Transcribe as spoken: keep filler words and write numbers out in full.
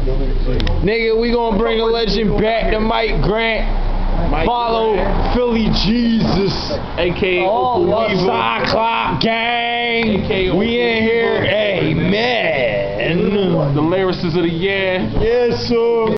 Nigga, we gonna bring a legend back to Mike Grant. Mike Follow Grant. Philly Jesus, A K A Oh, Cyclop Gang. A K A we in here, amen. The lyricists of the year. Yes, sir.